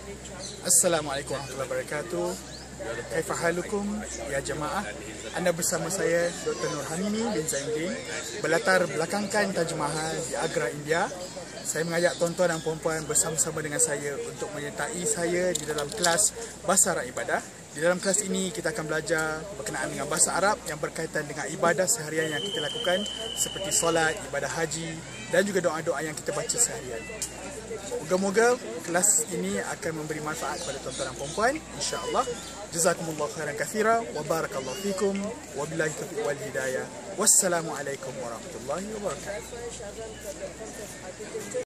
Assalamualaikum warahmatullahi wabarakatuh. Kaifa halukum ya jamaah? Anda bersama saya Dr. Nur Hamimi bin Zainuddin, berlatar belakangkan Taj Mahal di Agra, India. Saya mengajak tuan-tuan dan puan-puan bersama-sama dengan saya untuk menyertai saya di dalam kelas Bahasa Arab Ibadah. Di dalam kelas ini kita akan belajar berkenaan dengan bahasa Arab yang berkaitan dengan ibadah seharian yang kita lakukan seperti solat, ibadah haji dan juga doa-doa yang kita baca seharian. Moga-moga kelas ini akan memberi manfaat kepada tuan-tuan dan puan-puan, insya-Allah. Jazakumullah khairan katsira wa barakallahu fikum wa billahi taufiq wal hidayah. Wassalamualaikum warahmatullahi wabarakatuh.